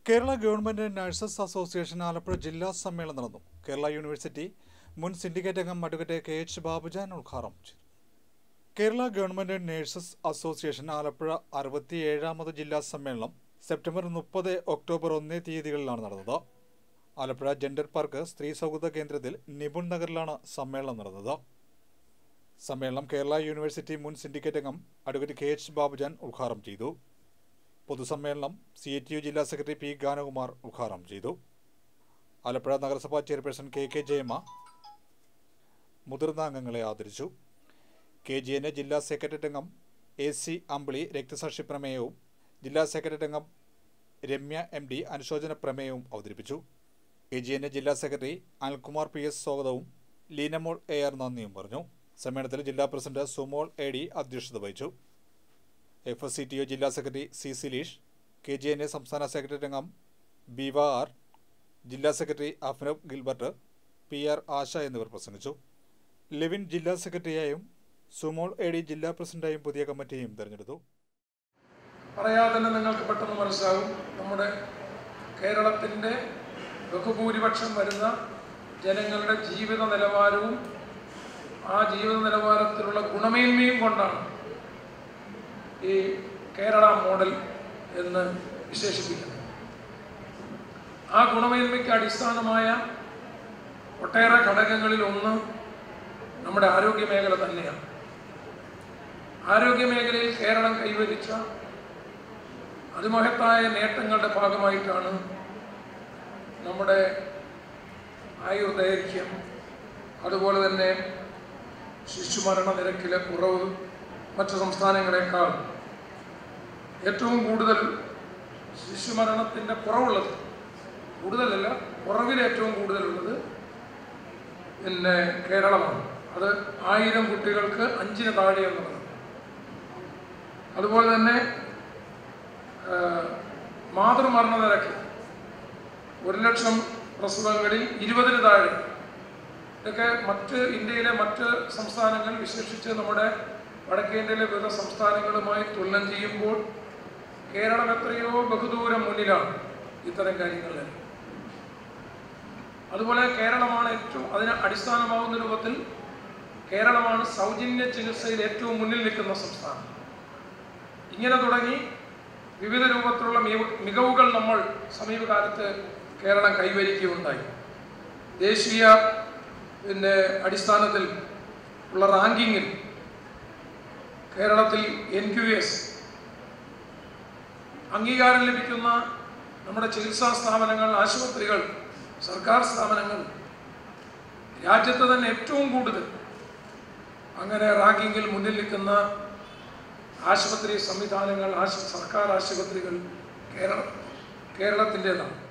Kerala government nurses association Alappuzha ജില്ലാ സമ്മേളനം നടന്നു. കേരള യൂണിവേഴ്സിറ്റി മുൻ സിൻഡിക്കേറ്റ് അംഗം അഡ്വക്കേറ്റ് KH ബാബുജാൻ ഉദ്ഘാടനം ചെയ്തു. Kerala government nurses association Alappuzha 67ാമത് ജില്ലാ സമ്മേളനം സെപ്റ്റംബർ 30, ഒക്ടോബർ 1 തീയതികളിലാണ് നടന്നത്. ആലപ്പുഴ ജെൻഡർ പാർക്ക് സ്ത്രീ സൗഹൃദ കേന്ദ്രത്തിൽ നിപുൺ നഗറിലാണ് സമ്മേളനം നടന്നത്. സമ്മേളനം കേരള യൂണിവേഴ്സിറ്റി മുൻ സിൻഡിക്കേറ്റ് അംഗം അഡ്വക്കേറ്റ് KH ബാബുജാൻ ഉദ്ഘാടനം ചെയ്തു. പൊതുസമ്മേളനം CITU ജില്ലാ സെക്രട്ടറി P. ഗാനകുമാർ ഉദ്ഘാടനം ചെയ്തു. ആലപ്പുഴ നഗരസഭാ ചെയർപേഴ്സൺ KK ജയമ്മ മുതിർന്ന അംഗങ്ങളെ ആദരിച്ചു. KGN ജില്ലാ സെക്രട്ടേറിയറ്റ് അംഗം AC അമ്പിളി രക്തസാക്ഷി പ്രമേയവും ജില്ലാ സെക്രട്ടേറിയറ്റ് അംഗം രമ്യ MD അനുശോചന പ്രമേയവും അവതരിപ്പിച്ചു. KGN ജില്ലാ സെക്രട്ടറി അനിൽകുമാർ PS സ്വാഗതവും ലീനമോൾ AR നന്ദിയും പറഞ്ഞു. സമ്മേളനത്തിൽ ജില്ലാ പ്രസിഡന്റ് സുമോൾ AD അധ്യക്ഷത വഹിച്ചു. FSCTO ജില്ലാ സെക്രട്ടറി C. സിലീഷ്, KGN സംസ്ഥാന സെക്രട്ടേറിയറ്റ് അംഗം ബീവ R, ജില്ലാ secretary Afnab Gilbert, PR Asha എന്നിവർ പ്രസംഗിച്ചു. ലെവിൻ ജില്ലാ സെക്രട്ടറിയായും സുമോൾ AD ജില്ലാ പ്രസിഡന്റായും പുതിയ കമ്മിറ്റിയും തെരഞ്ഞെടുത്തു. പറയാതെ തന്നെ നിങ്ങൾക്ക് പെട്ടെന്ന് മനസ്സിലാവും, നമ്മുടെ കേരളത്തിൻ്റെ ബഹുഭൂരിപക്ഷം വരുന്ന ജനങ്ങളുടെ ജീവിത നിലവാരവും ആ ജീവിത നിലവാരത്തിലുള്ള ഗുണമേന്മയും കൊണ്ടാണ് ഈ കേരള മോഡൽ എന്ന് വിശേഷിപ്പിക്കുന്നത്. ആ ഗുണമേന്മയ്ക്ക് അടിസ്ഥാനമായ ഒട്ടേറെ ഘടകങ്ങളിൽ ഒന്ന് നമ്മുടെ ആരോഗ്യ മേഖല തന്നെയാണ്. ആരോഗ്യ മേഖലയിൽ കേരളം കൈവരിച്ച അതിമഹത്തായ നേട്ടങ്ങളുടെ ഭാഗമായിട്ടാണ് നമ്മുടെ ആയുർദൈർഘ്യം, അതുപോലെ തന്നെ ശിശുമരണ നിരക്കിലെ കുറവ് മറ്റു സംസ്ഥാനങ്ങളെക്കാൾ ഏറ്റവും കൂടുതൽ ശിശുമരണത്തിൻ്റെ കുറവുള്ളത്, കൂടുതലല്ല കുറവിൽ ഏറ്റവും കൂടുതലുള്ളത് പിന്നെ കേരളമാണ്. അത് 1000 കുട്ടികൾക്ക് 5 താഴെ എന്നുള്ളത്. അതുപോലെ തന്നെ മാതൃമരണ നിരക്ക് 1,00,000 പ്രസവങ്ങളിൽ 20 താഴെ. ഇതൊക്കെ ഇന്ത്യയിലെ മറ്റ് സംസ്ഥാനങ്ങൾ, വിശേഷിച്ച് നമ്മുടെ വടക്കേന്ത്യയിലെ വിവിധ സംസ്ഥാനങ്ങളുമായി തുലനം ചെയ്യുമ്പോൾ കേരളം എത്രയോ ബഹുദൂരം മുന്നിലാണ് ഇത്തരം കാര്യങ്ങളിൽ. അതുപോലെ കേരളമാണ് അതിന് അടിസ്ഥാനമാവുന്ന രൂപത്തിൽ കേരളമാണ് സൗജന്യ ചികിത്സയിൽ ഏറ്റവും മുന്നിൽ നിൽക്കുന്ന സംസ്ഥാനം. ഇങ്ങനെ തുടങ്ങി വിവിധ രൂപത്തിലുള്ള മികവുകൾ നമ്മൾ സമീപകാലത്ത് കേരളം കൈവരിക്കുകയുണ്ടായി. ദേശീയ അടിസ്ഥാനത്തിൽ ഉള്ള റാങ്കിങ്ങിൽ കേരളത്തിൽ NQS അംഗീകാരം ലഭിക്കുന്ന നമ്മുടെ ചികിത്സാ സ്ഥാപനങ്ങൾ, ആശുപത്രികൾ, സർക്കാർ സ്ഥാപനങ്ങൾ രാജ്യത്ത് തന്നെ ഏറ്റവും കൂടുതൽ അങ്ങനെ റാങ്കിങ്ങിൽ മുന്നിൽ നിൽക്കുന്ന ആശുപത്രി സംവിധാനങ്ങൾ, സർക്കാർ ആശുപത്രികൾ കേരളത്തിൻ്റെതാണ്.